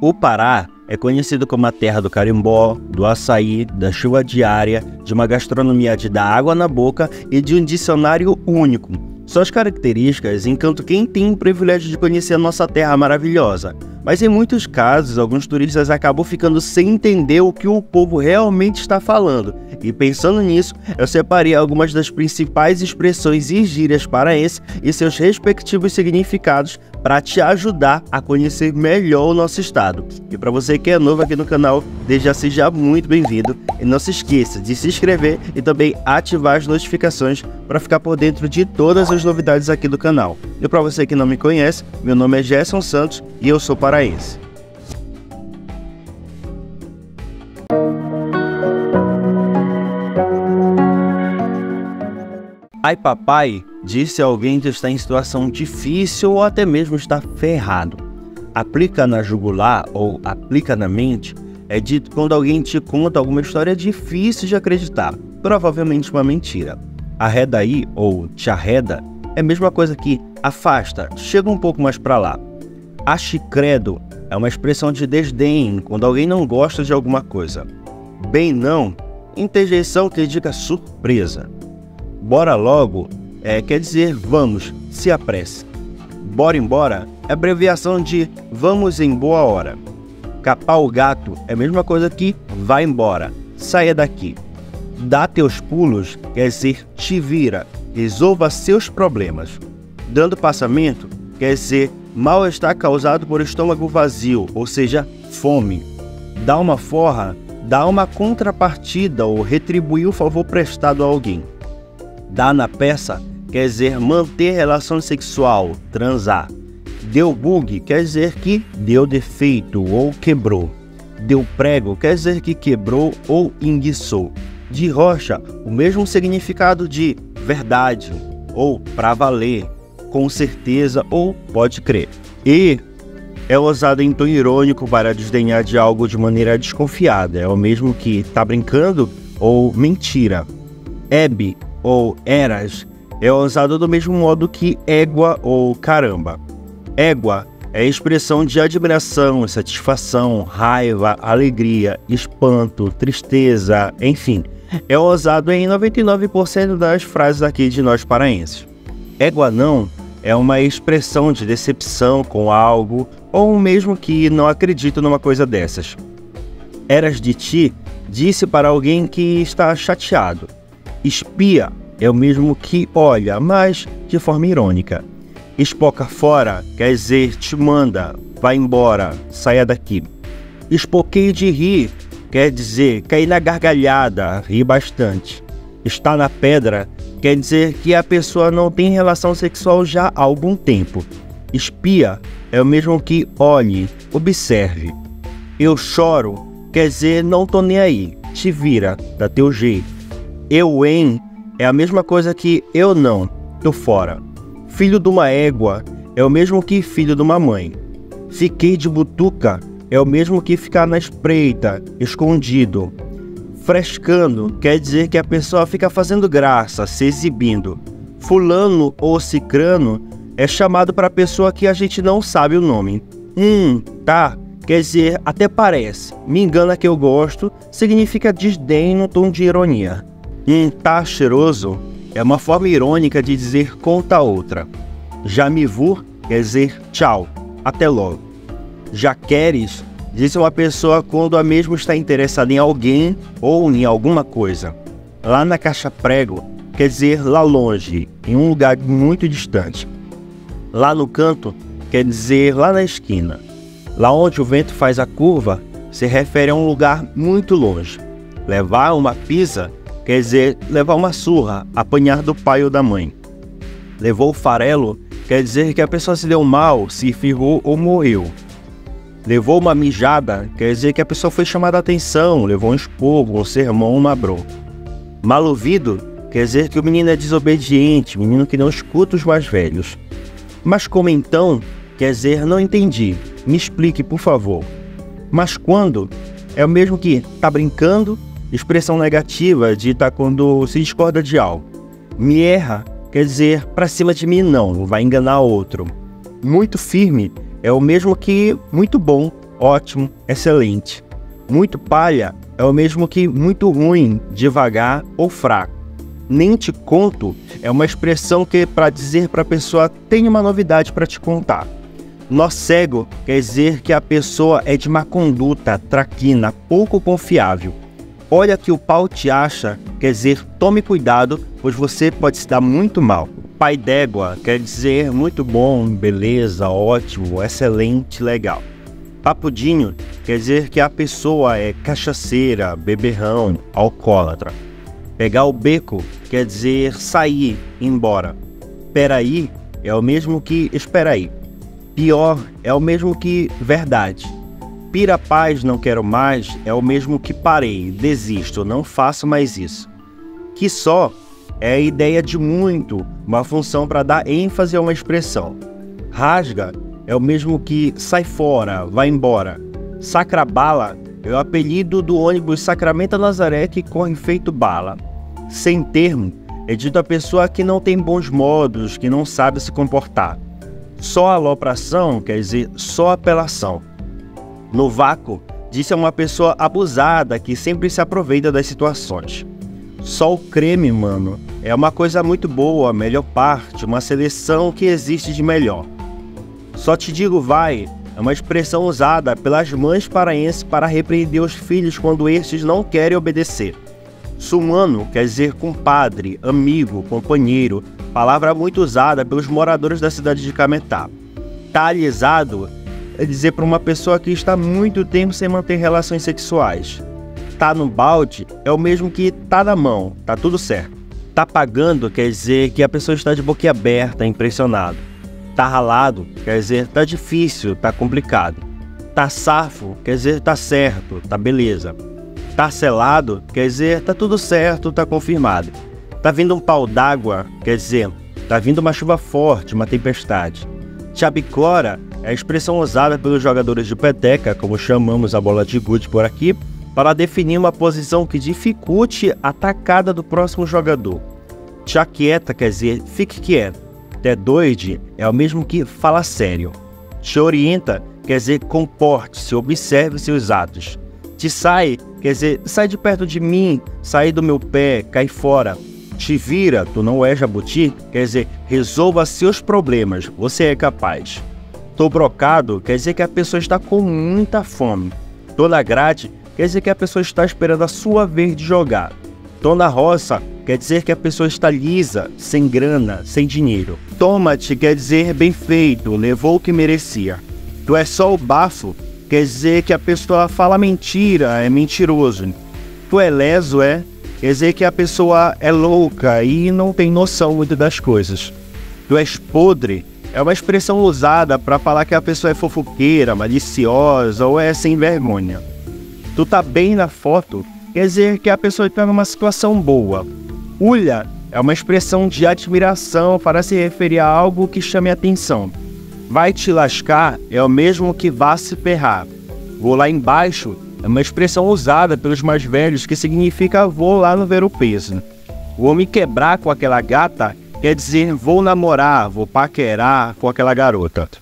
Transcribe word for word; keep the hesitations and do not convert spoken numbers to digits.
O Pará é conhecido como a terra do carimbó, do açaí, da chuva diária, de uma gastronomia de dar água na boca e de um dicionário único. Suas características encantam quem tem o privilégio de conhecer a nossa terra maravilhosa. Mas em muitos casos, alguns turistas acabam ficando sem entender o que o povo realmente está falando. E pensando nisso, eu separei algumas das principais expressões e gírias paraenses e seus respectivos significados para te ajudar a conhecer melhor o nosso estado. E para você que é novo aqui no canal, desde já seja muito bem-vindo. E não se esqueça de se inscrever e também ativar as notificações para ficar por dentro de todas as novidades aqui do canal. E para você que não me conhece, meu nome é Gerson Santos e eu sou paraense. Ai papai, disse alguém que está em situação difícil ou até mesmo está ferrado. Aplica na jugular ou aplica na mente é dito quando alguém te conta alguma história difícil de acreditar, provavelmente uma mentira. Arreda aí ou te arreda é a mesma coisa que afasta, chega um pouco mais para lá. Ache credo é uma expressão de desdém quando alguém não gosta de alguma coisa. Bem não, interjeição que indica surpresa. Bora logo é, quer dizer vamos, se apresse. Bora embora é abreviação de vamos em boa hora. Capar o gato é a mesma coisa que vai embora, saia daqui. Dá teus pulos quer dizer te vira, resolva seus problemas. Dando passamento quer dizer mal-estar causado por estômago vazio, ou seja, fome. Dá uma forra, dá uma contrapartida ou retribuir o favor prestado a alguém. Dá na peça quer dizer manter relação sexual, transar. Deu bug quer dizer que deu defeito ou quebrou. Deu prego quer dizer que quebrou ou enguiçou. De rocha, o mesmo significado de verdade, ou pra valer, com certeza ou pode crer. E é usado em tom irônico para desdenhar de algo de maneira desconfiada. É o mesmo que tá brincando ou mentira. Ebe ou eras é usado do mesmo modo que égua ou caramba. Égua é expressão de admiração, satisfação, raiva, alegria, espanto, tristeza, enfim. É usado em noventa e nove por cento das frases aqui de nós paraenses. Égua não é uma expressão de decepção com algo ou mesmo que não acredita numa coisa dessas. Eras de ti disse para alguém que está chateado. Espia é o mesmo que olha, mas de forma irônica. Espoca fora quer dizer te manda, vai embora, saia daqui. Espoqueio de rir quer dizer cair na gargalhada, rir bastante. Está na pedra quer dizer que a pessoa não tem relação sexual já há algum tempo. Espia é o mesmo que olhe, observe. Eu choro quer dizer não tô nem aí, te vira, dá teu jeito. Eu em é a mesma coisa que eu não, tô fora. Filho de uma égua é o mesmo que filho de uma mãe. Fiquei de butuca é o mesmo que ficar na espreita, escondido. Frescando quer dizer que a pessoa fica fazendo graça, se exibindo. Fulano ou cicrano é chamado para a pessoa que a gente não sabe o nome. Hum, tá, quer dizer até parece, me engana que eu gosto, significa desdém no tom de ironia. Hum, tá cheiroso é uma forma irônica de dizer conta outra. Já me vu quer dizer tchau, até logo. Já queres diz uma pessoa quando a mesma está interessada em alguém ou em alguma coisa. Lá na caixa prego quer dizer lá longe, em um lugar muito distante. Lá no canto quer dizer lá na esquina. Lá onde o vento faz a curva se refere a um lugar muito longe. Levar uma pisa quer dizer levar uma surra, apanhar do pai ou da mãe. Levou o farelo quer dizer que a pessoa se deu mal, se ferrou ou morreu. Levou uma mijada quer dizer que a pessoa foi chamada a atenção, levou um esporro, um sermão, uma bro. Mal ouvido quer dizer que o menino é desobediente, menino que não escuta os mais velhos. Mas como então quer dizer não entendi, me explique por favor. Mas quando é o mesmo que tá brincando, expressão negativa dita quando se discorda de algo. Me erra quer dizer pra cima de mim não, vai enganar outro. Muito firme é o mesmo que muito bom ótimo, excelente. Muito palha é o mesmo que muito ruim, devagar ou fraco. Nem te conto é uma expressão que é para dizer para a pessoa tem uma novidade para te contar. Nó cego quer dizer que a pessoa é de má conduta, traquina, pouco confiável. Olha que o pau te acha, quer dizer tome cuidado, pois você pode se dar muito mal. Pai d'égua quer dizer muito bom, beleza, ótimo, excelente, legal. Papudinho quer dizer que a pessoa é cachaceira, beberrão, alcoólatra. Pegar o beco quer dizer sair, ir embora. Peraí é o mesmo que espera aí. Pior é o mesmo que verdade. Pira paz, não quero mais é o mesmo que parei, desisto, não faço mais isso. Que só é a ideia de muito, uma função para dar ênfase a uma expressão. Rasga é o mesmo que sai fora, vai embora. Sacrabala é o apelido do ônibus Sacramento a Nazaré que corre feito bala. Sem termo é dito a pessoa que não tem bons modos, que não sabe se comportar. Só alopração quer dizer só apelação. No vácuo, disse a uma pessoa abusada que sempre se aproveita das situações. Só o creme, mano, é uma coisa muito boa, a melhor parte, uma seleção que existe de melhor. Só te digo vai é uma expressão usada pelas mães paraenses para repreender os filhos quando estes não querem obedecer. Sumano quer dizer compadre, amigo, companheiro, palavra muito usada pelos moradores da cidade de Cametá. Tá alisado é dizer para uma pessoa que está muito tempo sem manter relações sexuais. Tá no balde é o mesmo que tá na mão, tá tudo certo. Tá pagando quer dizer que a pessoa está de boca aberta, impressionado. Tá ralado quer dizer tá difícil, tá complicado. Tá safo quer dizer tá certo, tá beleza. Tá selado quer dizer tá tudo certo, tá confirmado. Tá vindo um pau d'água quer dizer tá vindo uma chuva forte, uma tempestade. Chabicora é a expressão usada pelos jogadores de peteca, como chamamos a bola de gude por aqui, para definir uma posição que dificulte a tacada do próximo jogador. Chaquieta quer dizer fique quieto. Te doide é o mesmo que fala sério. Te orienta quer dizer comporte-se, observe seus atos. Te sai quer dizer sai de perto de mim, sai do meu pé, cai fora. Te vira, tu não és jabuti, quer dizer resolva seus problemas, você é capaz. Tô brocado quer dizer que a pessoa está com muita fome. Tô na grade quer dizer que a pessoa está esperando a sua vez de jogar. Tô na roça quer dizer que a pessoa está lisa, sem grana, sem dinheiro. Toma-te quer dizer bem feito, levou o que merecia. Tu é só o bafo quer dizer que a pessoa fala mentira, é mentiroso. Tu é leso é quer dizer que a pessoa é louca e não tem noção muito das coisas. Tu és podre é uma expressão usada para falar que a pessoa é fofoqueira, maliciosa ou é sem vergonha. Tu tá bem na foto quer dizer que a pessoa está numa situação boa. Ulha é uma expressão de admiração para se referir a algo que chame a atenção. Vai te lascar é o mesmo que vá se ferrar. Vou lá embaixo é uma expressão usada pelos mais velhos que significa vou lá no ver o peso. Vou me quebrar com aquela gata quer dizer vou namorar, vou paquerar com aquela garota.